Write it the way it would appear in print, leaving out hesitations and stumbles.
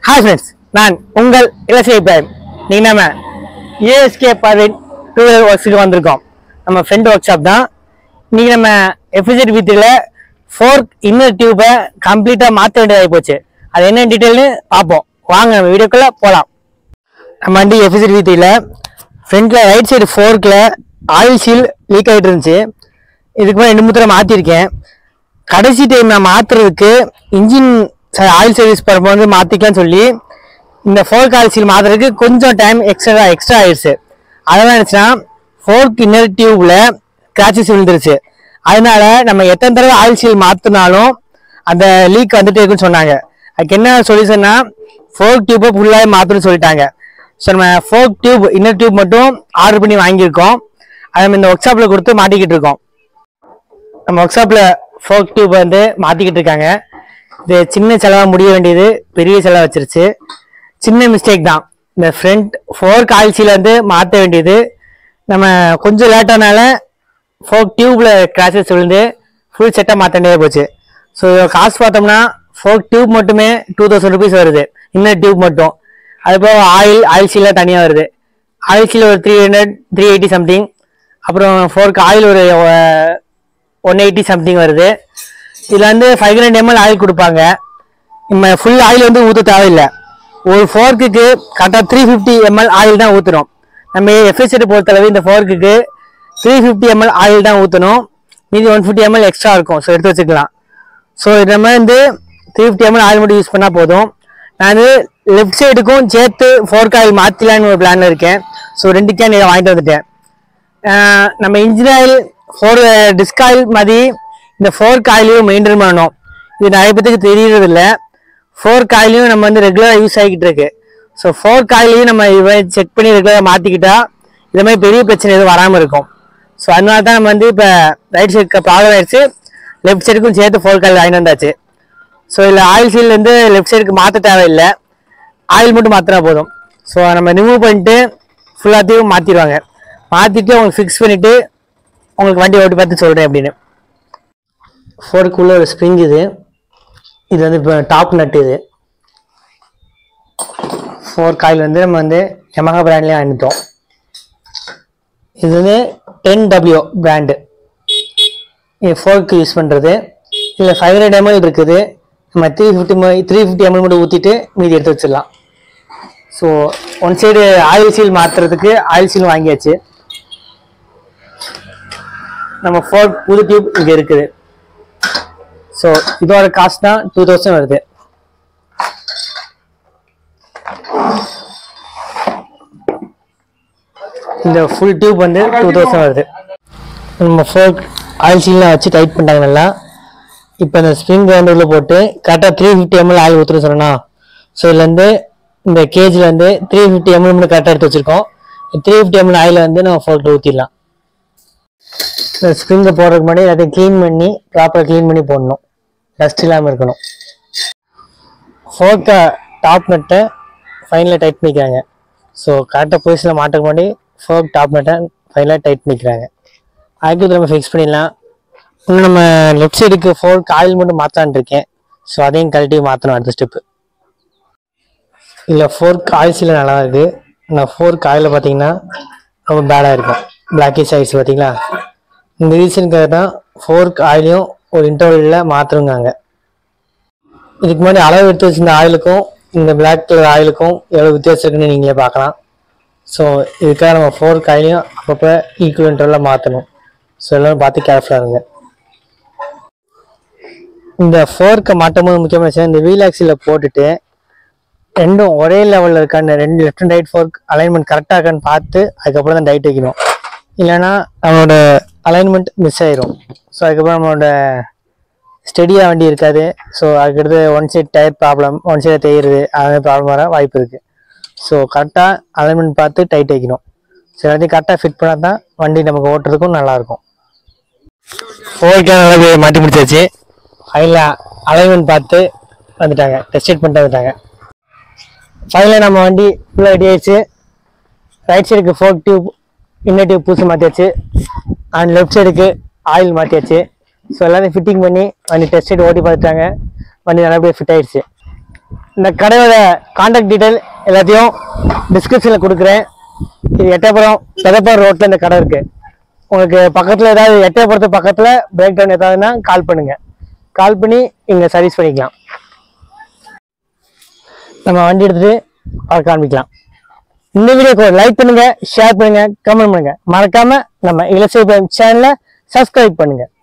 Hi friends, நான் உங்கள் இலசிய இப்ராஹிம். நீங்க நம்ம ASK Parveen 2-wheeler workshop வந்திருக்கோம். நம்ம ஃப்ரெண்ட் ஒர்க் ஷாப் தான். இன்னைக்கு நம்ம FZS-V3ல fork இன்னர் டியூபை கம்ப்ளீட்டா மாற்ற வேண்டியதாகி போச்சு. அது என்ன டீட்டெயில்னு பார்ப்போம். வாங்க நம்ம வீடியோக்குள்ள போகலாம். நம்ம வண்டி FZS-V3ல ஃப்ரண்ட்ல ரைட் சைடு ஃபோர்க்ல ஆயில் சீல் லீக் ஆகிட்டு இருந்துச்சு. இதுக்கு மேலே 2-3 தடவை மாற்றிருக்கேன். கடைசி டைம் நான் மாற்றுறதுக்கு இன்ஜின் ஆயில் சர்வீஸ் பண்ணும்போது மாற்றிக்கலாம்னு சொல்லி இந்த ஃபோர்க் ஆயில் சீல் மாற்றுறதுக்கு கொஞ்சம் டைம் எக்ஸ்ட்ரா ஆயிடுச்சு. அதெல்லாம் இருந்துச்சுன்னா ஃபோர்க் இன்னர் டியூப்ல கிராச்சஸ் விழுந்துருச்சு. அதனால நம்ம எத்தனை தடவை ஆயில் சீல் மாற்றினாலும் அந்த லீக் வந்துட்டே இருக்குன்னு சொன்னாங்க. அதுக்கு என்ன சொல்யூஷன்னா ஃபோர்க் டியூப்பை ஃபுல்லாகவே மாற்றணும்னு சொல்லிட்டாங்க. ஸோ நம்ம ஃபோர்க் டியூப் இன்னர் டியூப் மட்டும் ஆர்டர் பண்ணி வாங்கியிருக்கோம். அதை நம்ம இந்த ஒர்க் ஷாப்பில் கொடுத்து மாட்டிக்கிட்டு இருக்கோம். நம்ம ஒர்க் ஷாப்பில் ஃபோர்க் டியூப் வந்து மாற்றிக்கிட்டு இருக்காங்க. இது சின்ன செலவாக முடிய வேண்டியது பெரிய செலவு வச்சிருச்சு. சின்ன மிஸ்டேக் தான். இந்த ஃப்ரண்ட் ஃபோர்க் ஆயில் சீல் வந்து மாற்ற வேண்டியது நம்ம கொஞ்சம் லேட்டானால ஃபோர்க் டியூப்ல கிராச்சஸ் விழுந்து ஃபுல் செட்டாக மாற்ற வேண்டியதாக போச்சு. ஸோ காசு பார்த்தோம்னா ஃபோர்க் டியூப் மட்டுமே 2000 rupees வருது, இன்னர் டியூப் மட்டும். அதுபோக ஆயில் சீலாக தனியாக வருது. ஆயில் சீல் ஒரு 380 சம்திங், அப்புறம் ஃபோர்க் ஆயில் ஒரு 180 சம்திங் வருது. இதில் வந்து 500 ml ஆயில் கொடுப்பாங்க. நம்ம ஃபுல் ஆயில் வந்து ஊற்ற தேவையில்லை. ஒரு ஃபோர்க்குக்கு கரெக்டாக 350 ml ஆயில் தான் ஊற்றணும். நம்ம FZS பொறுத்தளவு இந்த ஃபோர்க்குக்கு 350 ml ஆயில் தான் ஊற்றணும். மீதி 150 ml எக்ஸ்ட்ரா இருக்கும். ஸோ எடுத்து வச்சுக்கலாம். ஸோ நம்ம வந்து 350 ml ஆயில் மட்டும் யூஸ் பண்ணால் போதும். நான் வந்து லெஃப்ட் சைடுக்கும் சேர்த்து ஃபோர்க் ஆயில் மாற்றலான்னு ஒரு பிளானில் இருக்கேன். ஸோ 2 கேன் இதை வாங்கிட்டு வந்துட்டேன். நம்ம இன்ஜின் ஆயில் டிஸ்க் ஆயில் மாதிரி இந்த ஃபோர்க் ஆயிலையும் மெயின்டைன் பண்ணணும். இது நிறைய பேருக்கு தெரியறது இல்லை. ஃபோர்க் ஆயிலையும் நம்ம வந்து ரெகுலராக யூஸ் ஆகிக்கிட்டு இருக்கு. ஸோ ஃபோர்க் ஆயிலையும் நம்ம இதை செக் பண்ணி ரெகுலராக மாற்றிக்கிட்டா இது மாதிரி பெரிய பிரச்சனை எதுவும் வராமல் இருக்கும். ஸோ அதனால தான் நம்ம வந்து இப்போ ரைட் சைடுக்கு ப்ராப்ளம் ஆயிடுச்சு, லெஃப்ட் சைடுக்கும் சேர்த்து ஃபோர்க் ஆயில் வாங்கிட்டு வந்தாச்சு. ஸோ இதில் ஆயில் சீல் வந்து லெஃப்ட் சைடுக்கு மாற்ற தேவையில்லை, ஆயில் மட்டும் மாற்றினா போதும். ஸோ நம்ம ரிமூவ் பண்ணிட்டு ஃபுல்லாத்தையும் மாற்றிடுவாங்க. மாற்றிட்டு உங்களுக்கு ஃபிக்ஸ் பண்ணிவிட்டு உங்களுக்கு வண்டி ஓட்டி பார்த்து சொல்கிறேன் அப்படின்னு. ஃபோர்க்குள்ள ஒரு ஸ்ப்ரிங் இது வந்து இப்போ டாப் நட். இது ஃபோர்க் ஆயில் வந்து நம்ம வந்து யமஹா பிராண்ட்லேயே வாங்கிட்டோம். இது வந்து 10W பிராண்டு. இது ஃபோர்க்கு யூஸ் பண்ணுறது. இல்லை 500 ml இருக்குது. நம்ம 350 ml மட்டும் ஊற்றிட்டு மீதி எடுத்து வச்சிடலாம். So one side oil seal மாற்றுறதுக்கு ஆயில் சீல் வாங்கியாச்சு. நம்ம ஃபோர்க் புது டியூப் இங்கே இருக்குது. ஸோ இதோட காஸ்ட் தான் 2000 வருது. இந்த ஃபுல் டியூப் வந்து 2000 வருது. நம்ம ஃபோர்க் ஆயில் சீல்லாம் வச்சு டைட் பண்ணிட்டாங்க நல்லா. இப்போ இந்த ஸ்ப்ரிங் வந்து உள்ள போட்டு கரெக்டாக 350 ml ஆயில் ஊற்றுன்னு சொன்னா. ஸோ இதுலேருந்து இந்த கேஜில் வந்து 350 ml மட்டும் கரெக்டாக எடுத்து வச்சுருக்கோம். 350 ml ஆயில் வந்து நம்ம ஃபோர்க்கில் ஊற்றிடலாம். இந்த ஸ்ப்ரிங்கை போடுறதுக்கு முன்னாடி எல்லாத்தையும் க்ளீன் பண்ணி ப்ராப்பராக க்ளீன் பண்ணி போடணும், டஸ்ட் இல்லாமல் இருக்கணும். ஃபோர்க்கை டாப் நட்டை ஃபைனலாக டைட் பண்ணிக்கிறாங்க. ஸோ கரெக்டாக பொசிஷனில் மாட்டுக்கு முன்னாடி ஃபோர்க் டாப் நட்டை ஃபைனலாக டைட் பண்ணிக்கிறாங்க. அதுக்கு நம்ம ஃபிக்ஸ் பண்ணிடலாம். இன்னும் நம்ம லெஃப்ட் சைடுக்கு ஃபோர்க் ஆயில் மட்டும் மாற்றலான் இருக்கேன். ஸோ அதையும் கழட்டி மாற்றணும் அடுத்த ஸ்டெப்பு. இல்லை ஃபோர்க் ஆயில் சீல நல்லா இருக்குது. ஆனால் ஃபோர்க் ஆயிலில் பார்த்தீங்கன்னா ரொம்ப பேடாக இருக்கும், பிளாக்கிஷ் ஆயிடுச்சு பார்த்தீங்களா. இந்த ரீசனுக்காக தான் ஃபோர்க் ஆயிலையும் ஒரு இன்டர்வலில் மாற்றுங்காங்க. இதுக்கு முன்னாடி அளவு எடுத்து வச்சிருந்த ஆயிலுக்கும் இந்த பிளாக் கலர் ஆயிலுக்கும் எவ்வளோ வித்தியாசம் இருக்குன்னு நீங்களே பார்க்கலாம். ஸோ இதுக்காக நம்ம ஃபோர்க் ஆயிலையும் அப்பப்போ ஈக்குவல் இன்டர்வலில் மாற்றணும். ஸோ எல்லோரும் பார்த்து கேர்ஃபுல்லாக இருங்க. இந்த ஃபோர்க்கை மாட்டும் போது முக்கியமான விஷயம், இந்த வீல் ஆக்சிலில் போட்டுட்டு ரெண்டும் ஒரே லெவலில் இருக்கான்னு, ரெண்டு left and right fork alignment கரெக்டாக இருக்கான்னு பார்த்து அதுக்கப்புறம் தான் டைட் வைக்கணும். இல்லைன்னா நம்மளோட அலைன்மெண்ட் மிஸ் ஆயிரும். ஸோ அதுக்கப்புறம் நம்மளோட ஸ்டெடியாக வண்டி இருக்காது. ஸோ அதுக்கடுத்து one side tyre problem, one side தேயிடுது, அது ப்ராப்ளம் வர வாய்ப்பு இருக்குது. ஸோ கரெக்டாக அலைன்மெண்ட் பார்த்து டைட் வைக்கணும். ஸோ எல்லாத்தையும் கரெக்டாக ஃபிட் பண்ணால் தான் வண்டி நமக்கு ஓட்டுறதுக்கும் நல்லாயிருக்கும். ஃபோர்க்கெலாம் நல்லா மாட்டி முடிச்சாச்சு. ஃபைனலாக அலைன்மெண்ட் பார்த்து வந்துட்டாங்க, டெஸ்ட் பண்ணிட்டு வந்துட்டாங்க. ஃபைனலாக நம்ம வண்டி ஃபுல்லாக ரெடி ஆயிடுச்சு. ரைட் சைடுக்கு ஃபோர்க் டியூப் இன்னர் டியூப் பூசி மாற்றியாச்சு. அண்ட் லெஃப்ட் சைடுக்கு ஆயில் மாற்றியாச்சு. ஸோ எல்லாத்தையும் ஃபிட்டிங் பண்ணி வண்டி டெஸ்ட் ஓட்டி பார்த்துட்டாங்க. வண்டி நல்லபடியாக ஃபிட் ஆயிடுச்சு. இந்த கடையோட கான்டாக்ட் டீடைல் எல்லாத்தையும் டிஸ்கிரிப்ஷனில் கொடுக்குறேன். இது எட்டயபுரம் பெதப்பார் ரோட்டில் இந்த கடை இருக்குது. உங்களுக்கு பக்கத்தில் ஏதாவது எட்டயபுரத்து பக்கத்தில் பிரேக் டவுன் ஏதாவதுன்னா கால் பண்ணுங்கள். கால் பண்ணி இங்கே சர்வீஸ் பண்ணிக்கலாம். நம்ம வண்டி எடுத்துகிட்டு பார்க்க ஆரம்பிக்கலாம். இந்த வீடியோக்கு ஒரு லைக் பண்ணுங்கள், ஷேர் பண்ணுங்கள், கமெண்ட் பண்ணுங்கள். மறக்காமல் நம்ம இலசை சேனலை சப்ஸ்கிரைப் பண்ணுங்கள்.